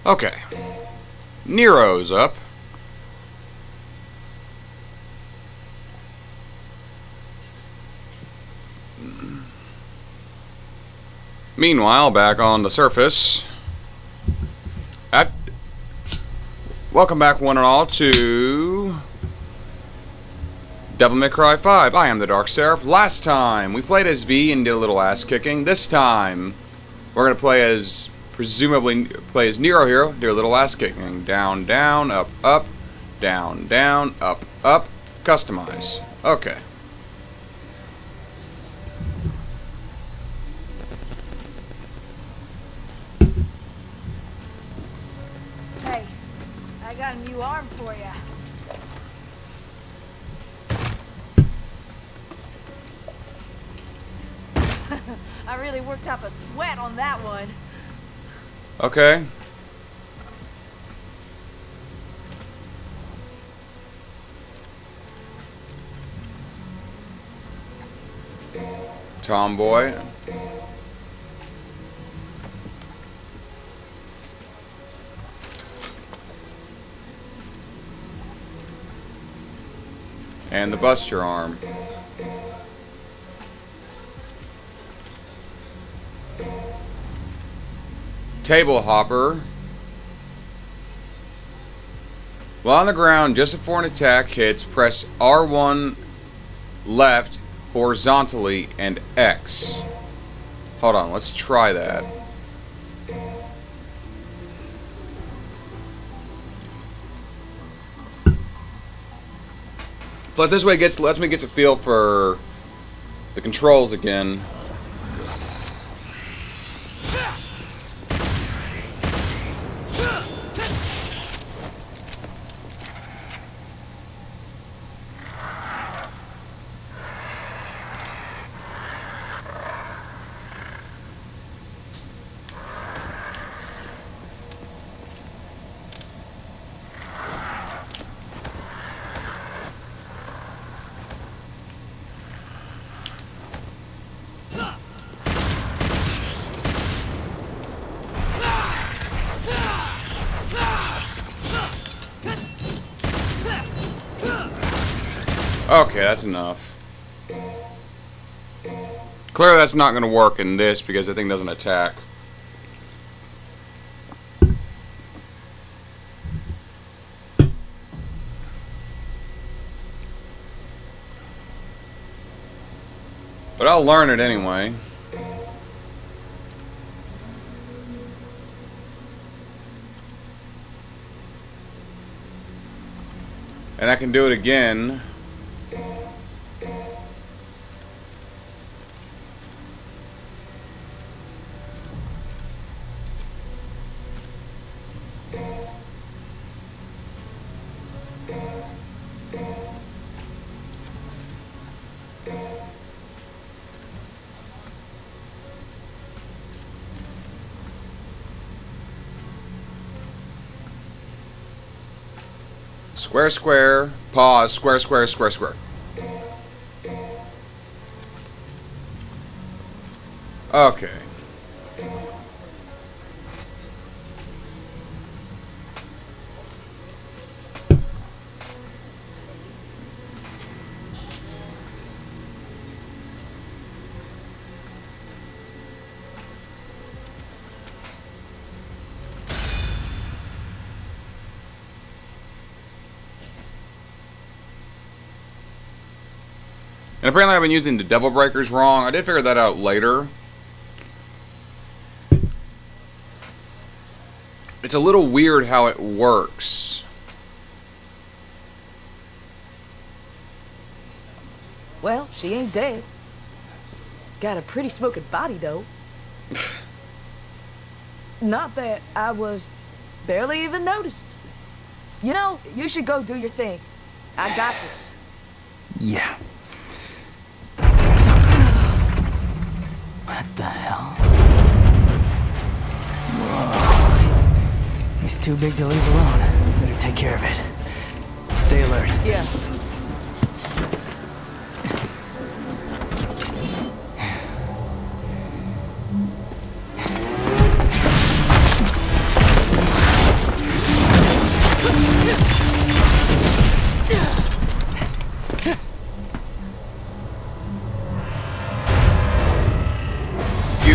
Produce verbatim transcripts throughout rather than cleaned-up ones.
Okay. Nero's up. Meanwhile, back on the surface. At Welcome back, one and all, to Devil May Cry five. I am the Dark Seraph. Last time, we played as V and did a little ass-kicking. This time, we're going to play as, presumably, play as Nero here, do a little ass-kicking. Down, down, up, up, down, down, up, up, customize. Okay. I got a new arm for you. I really worked up a sweat on that one. Okay. Tomboy. And the Buster arm. Table hopper. While on the ground, just before an attack hits, press R one left horizontally and X. Hold on, let's try that. Plus, this way it gets lets me get a feel for the controls again. Okay, that's enough. Clearly that's not going to work in this because the thing doesn't attack. But I'll learn it anyway. And I can do it again. Square, square, pause, square, square, square, square. Okay. And apparently I've been using the Devil Breakers wrong. I did figure that out later. It's a little weird how it works. Well, she ain't dead. Got a pretty smoking body, though. Not that I was barely even noticed. You know, you should go do your thing. I got this. Yeah. What the hell? Whoa. He's too big to leave alone. Better take care of it. Stay alert. Yeah.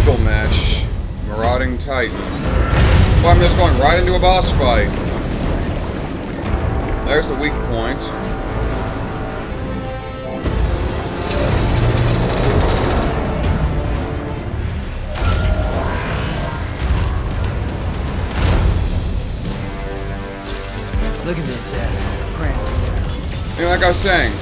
Gilgamesh, Marauding Titan. Well, I'm just going right into a boss fight. There's the weak point. Look at this asshole prancing. You know, like I was saying.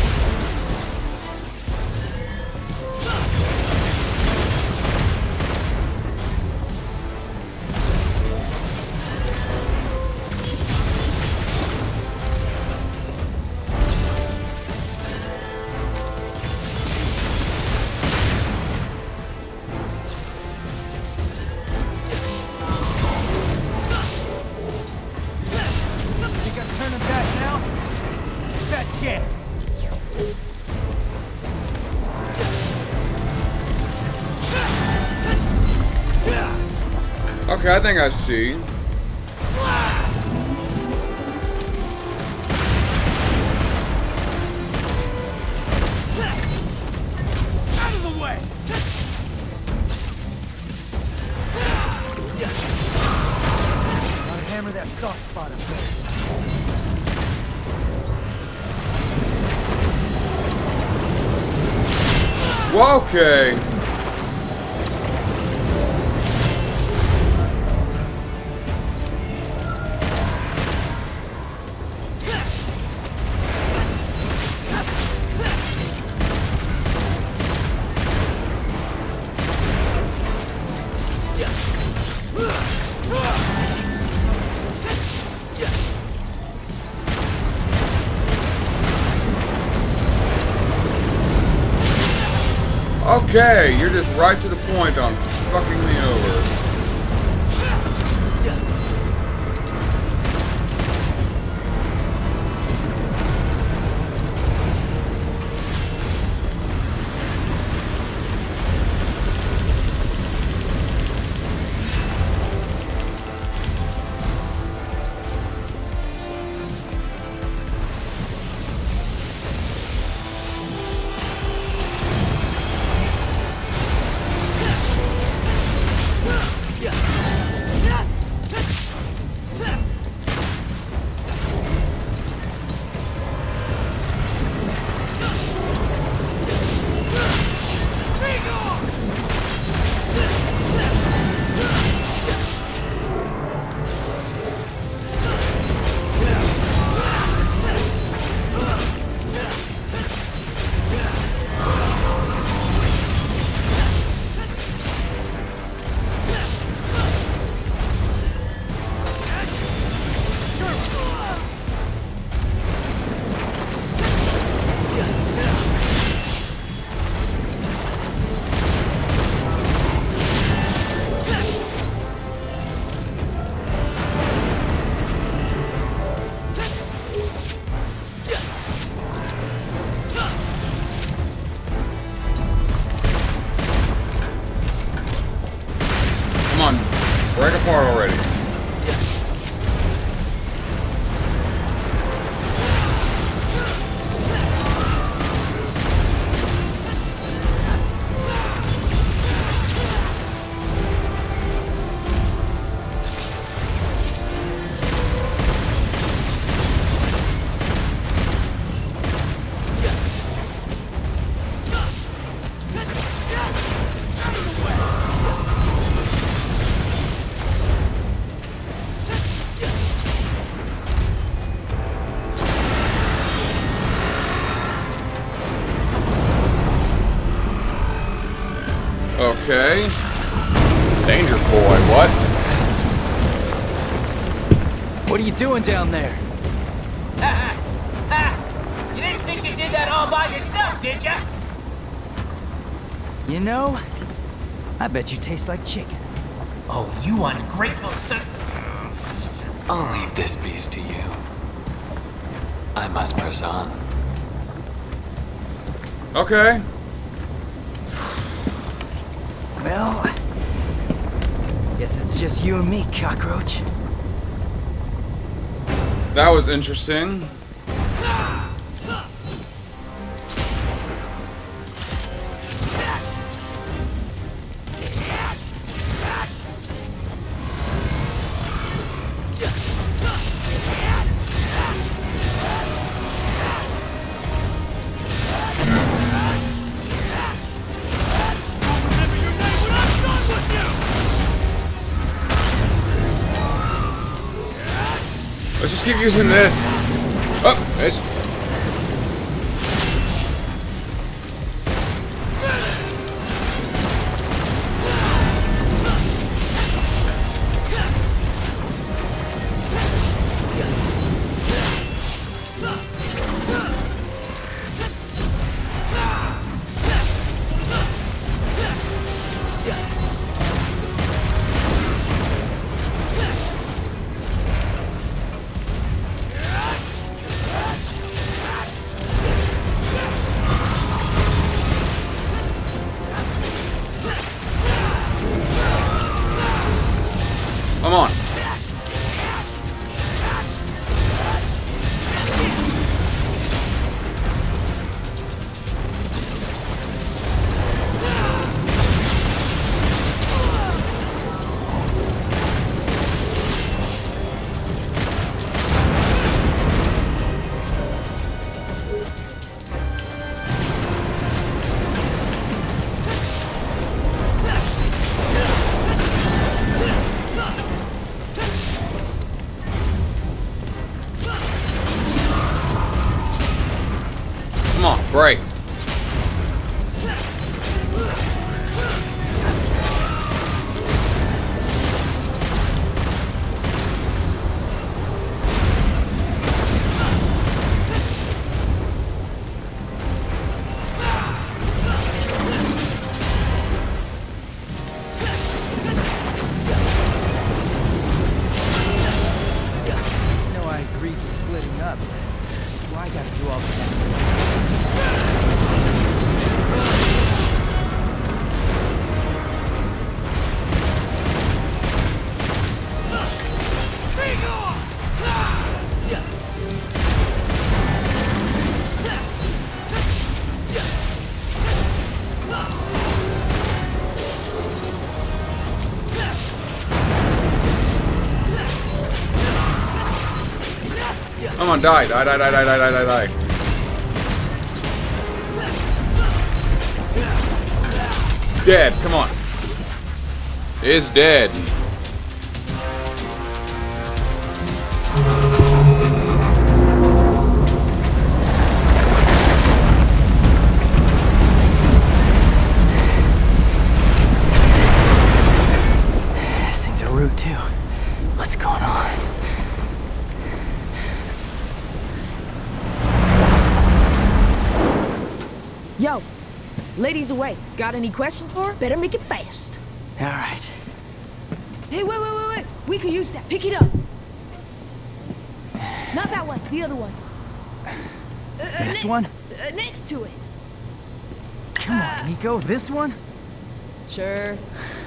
Okay, I think I see. Out of the way! Gotta hammer that soft spot up there. Well, okay. Okay, you're just right to the point on fucking me over. Come on, break apart already. Okay. Danger boy, what? What are you doing down there? Ha ha! Ha! You didn't think you did that all by yourself, did ya? You know, I bet you taste like chicken. Oh, you ungrateful son... I'll leave this beast to you. I must press on. Okay. Well, guess it's just you and me, cockroach. That was interesting. Just keep using this. Oh, it's... Come on. Come on, break. No, I agreed to splitting up. Why I gotta do all that? Come on, die, die, die, die, die, die, die, die, die. Dead, come on. Is dead. This thing's a root too. What's going on? Yo, lady's away. Got any questions for her? Better make it fast. All right. Hey, wait, wait, wait, wait. We could use that. Pick it up. Not that one. The other one. Uh, This next, one? Uh, next to it. Come on, Nico. This one? Sure.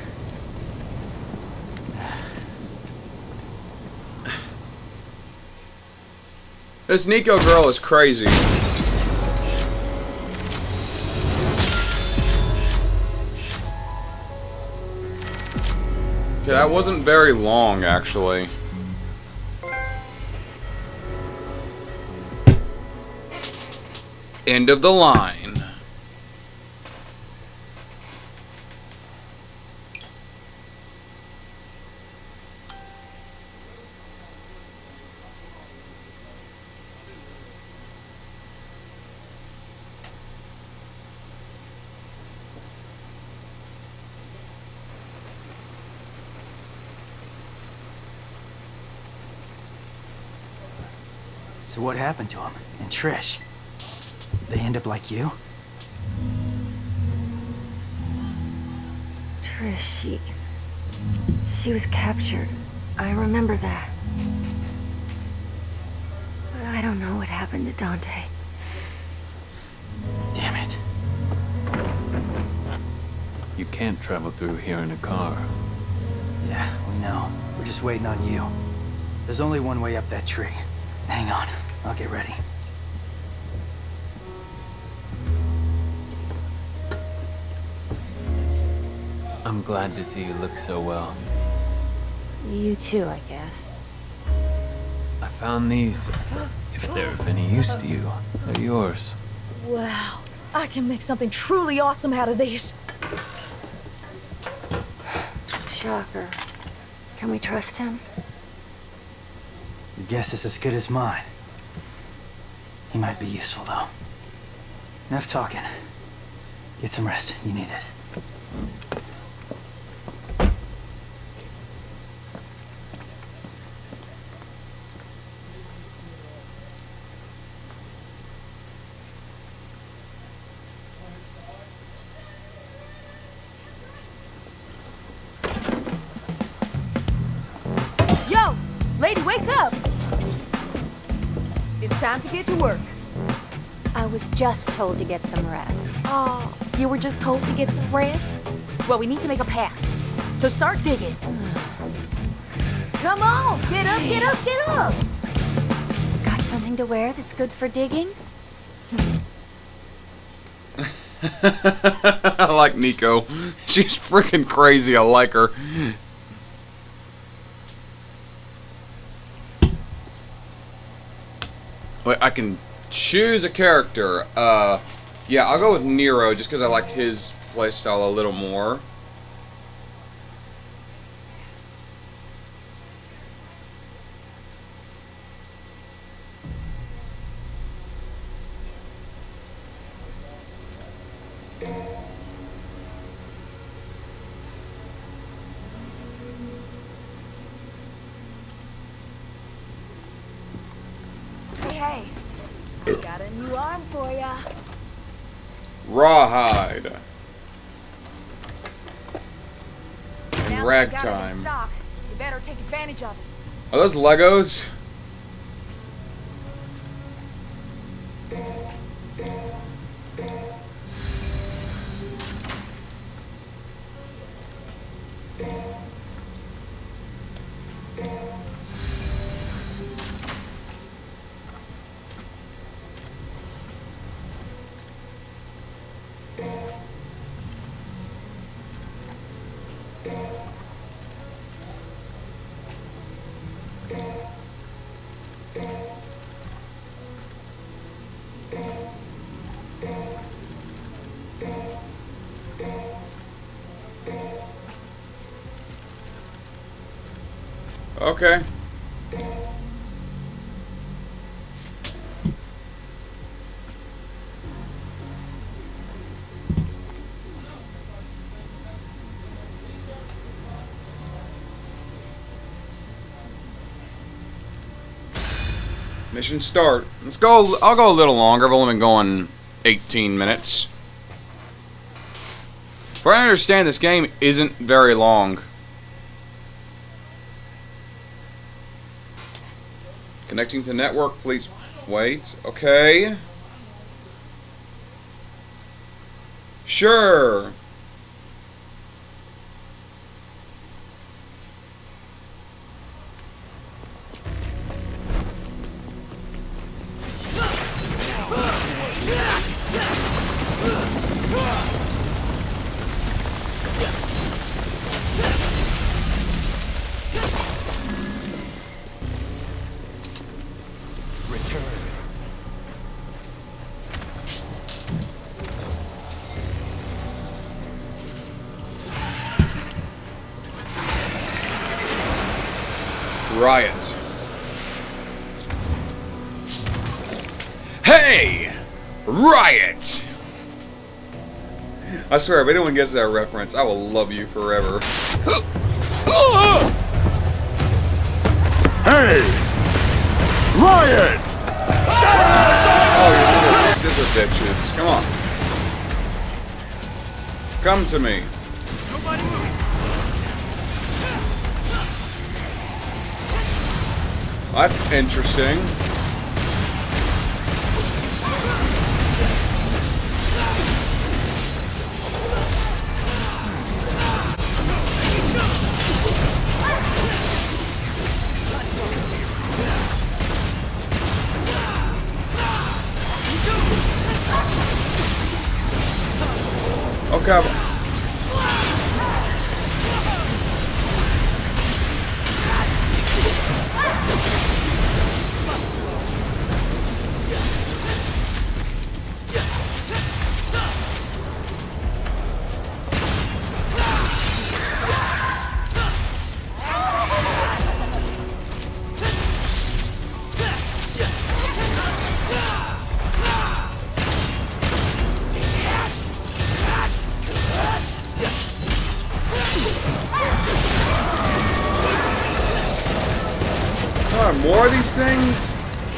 This Nico girl is crazy. Okay, that wasn't very long, actually. End of the line. So what happened to him? And Trish? They end up like you? Trish, she... She was captured. I remember that. But I don't know what happened to Dante. Damn it. You can't travel through here in a car. Yeah, we know. We're just waiting on you. There's only one way up that tree. Hang on. I'll get ready. I'm glad to see you look so well. You too, I guess. I found these. If they're of any use to you, they're yours. Wow, I can make something truly awesome out of these. Shocker. Can we trust him? Your guess is as good as mine. He might be useful, though. Enough talking. Get some rest. You need it. Yo! Lady, wake up! It's time to get to work. I was just told to get some rest. Oh, you were just told to get some rest? Well, we need to make a path. So start digging. Come on! Get up, get up, get up! Got something to wear that's good for digging? I like Nico. She's freaking crazy. I like her. Wait, I can choose a character. Uh, yeah, I'll go with Nero just because I like his playstyle a little more. Hey, I got a new arm for ya. Rawhide. And Now that we got it in ragtime. stock, you better take advantage of it. Are those Legos? Okay. Mission start. Let's go. I'll go a little longer. I've only been going eighteen minutes. If I understand, this game isn't very long. Connecting to network, please wait. Okay. Sure. Riot. Hey! Riot! I swear, if anyone gets that reference, I will love you forever. Hey! Riot! Oh, you little scissor bitches. Come on. Come to me. That's interesting. Okay. God, more of these things?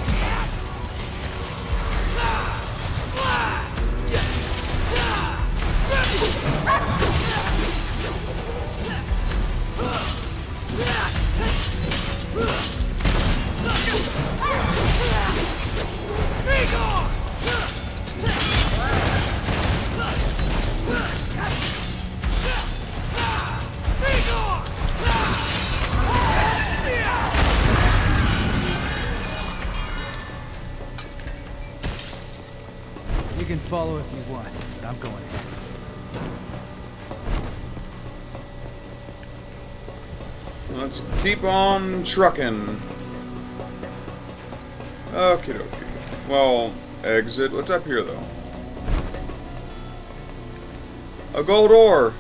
You can follow if you want, but I'm going in. Let's keep on trucking. Okie dokie. Well, exit. What's up here, though? A gold ore.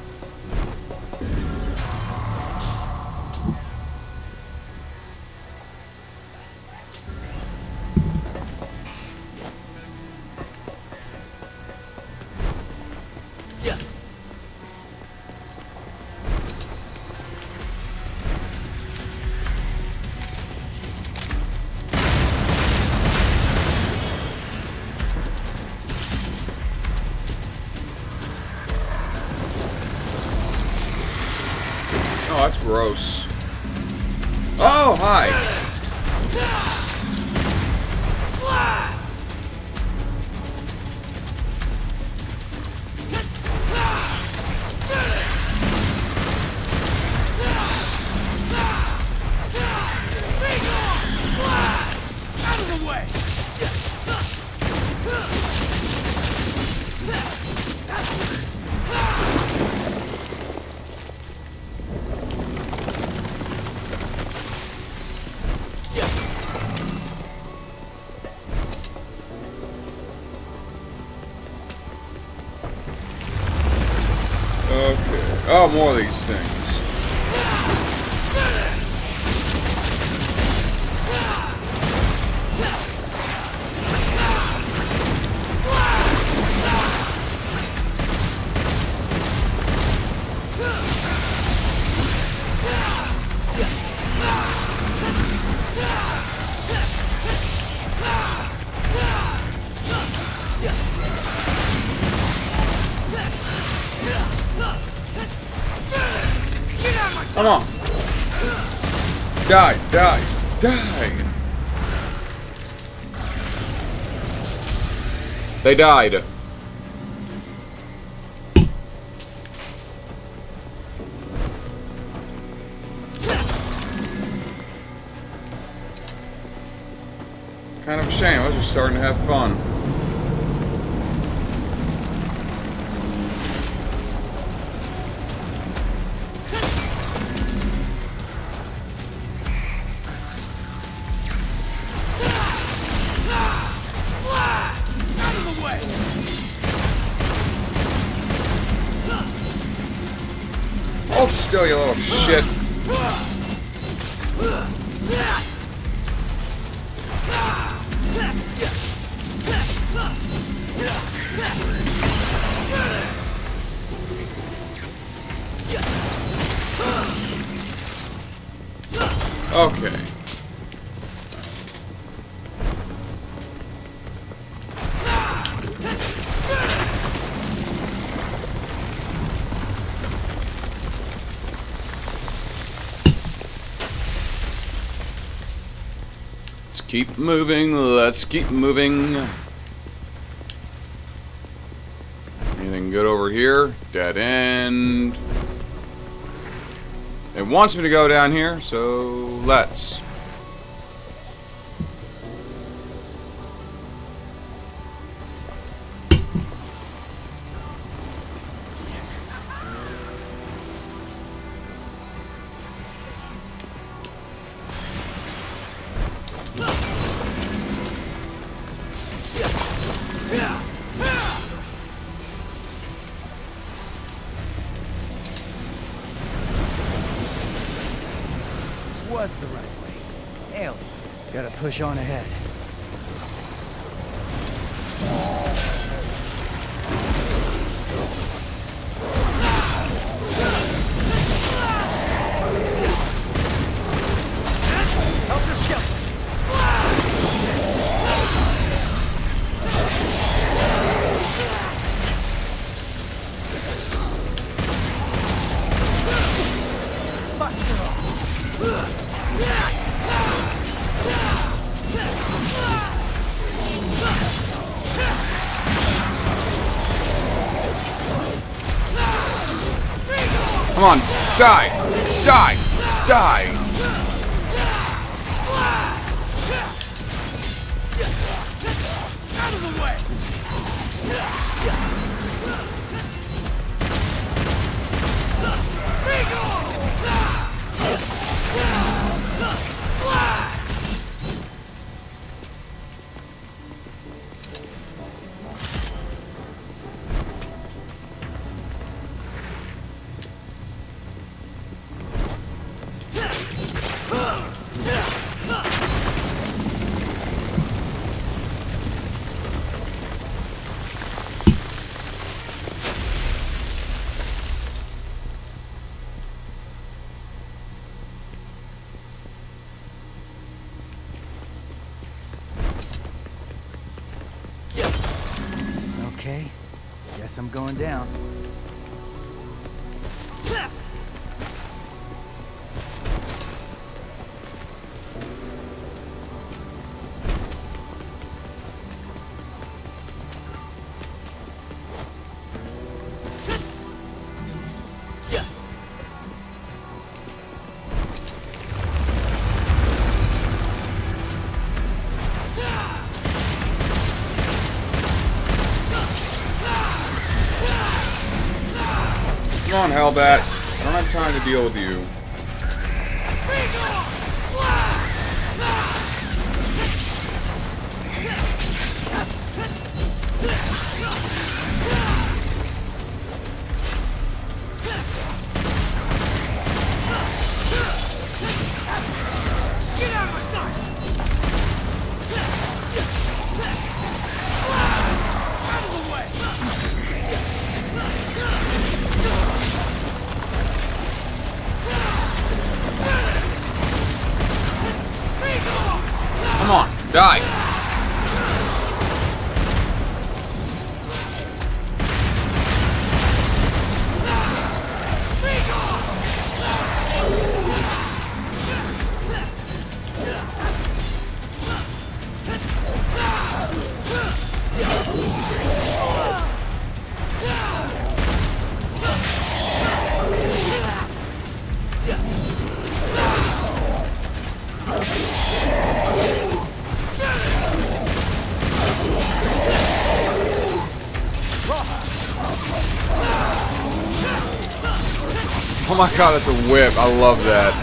Oh, that's gross. Oh, hi. Out of the way! Okay. Oh, more of these things. Come on. Die, die, die. They died. Kind of a shame. I was just starting to have fun. Hold still, you little shit. Okay. Let's keep moving. Let's keep moving. Anything good over here? Dead end. It wants me to go down here, so let's. Was the right way. Alien. Gotta push on ahead. Help yourself! Come on, die! Die! Die! Out of the way! Okay, guess I'm going down. Come on, Hellbat. I don't have time to deal with you. Get out of my sight! Out of the way! Come on, die! Oh my god, that's a whip. I love that.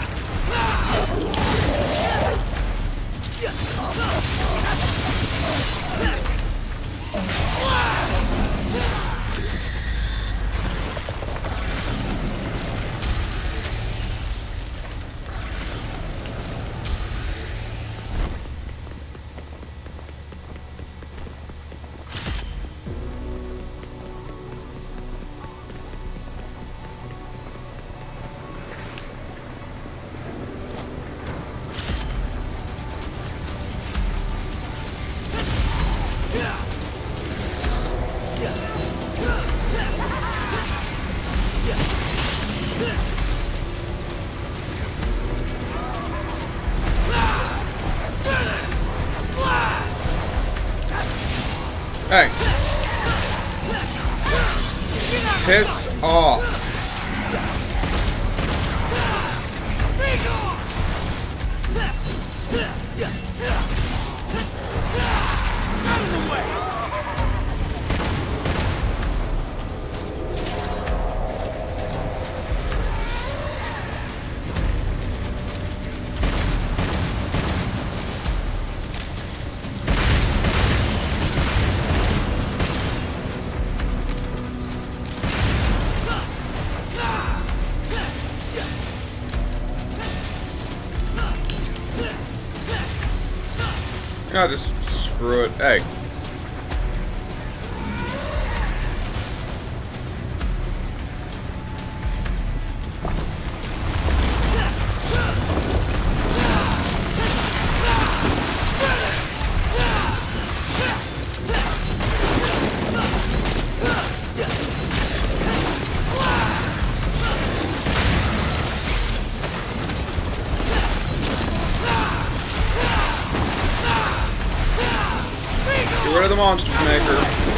Hey. Piss off. Out of the way! Yeah, just screw it. Hey. to the monster maker.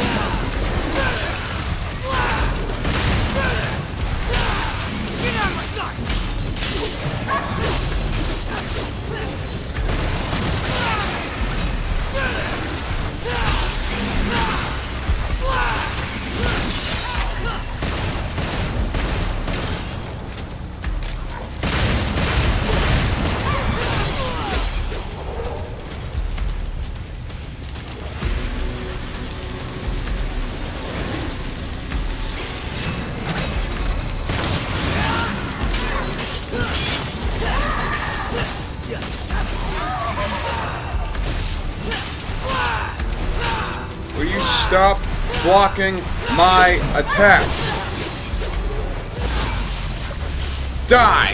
Will you stop blocking my attacks? Die!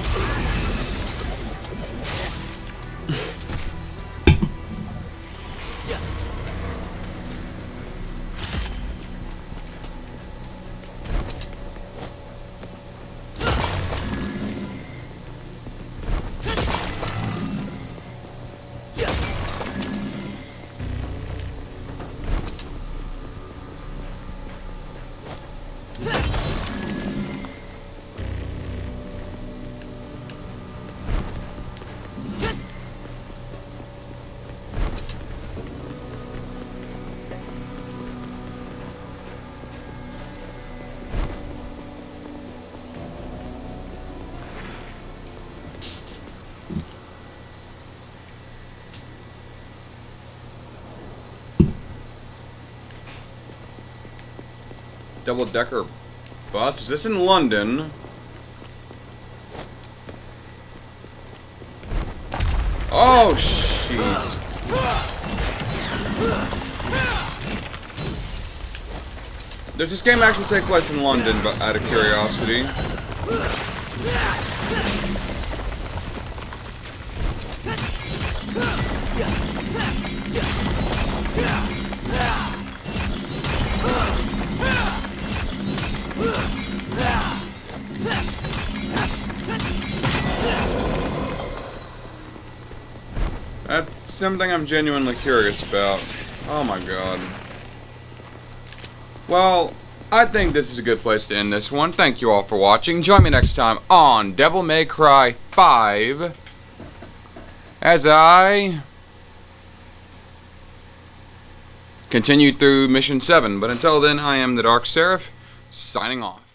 Double-decker bus. Is this in London? Oh, jeez. Does this game actually take place in London, but out of curiosity? That's something I'm genuinely curious about. Oh my god. Well, I think this is a good place to end this one. Thank you all for watching. Join me next time on Devil May Cry five as I continue through Mission seven. But until then, I am the Dark Seraph, signing off.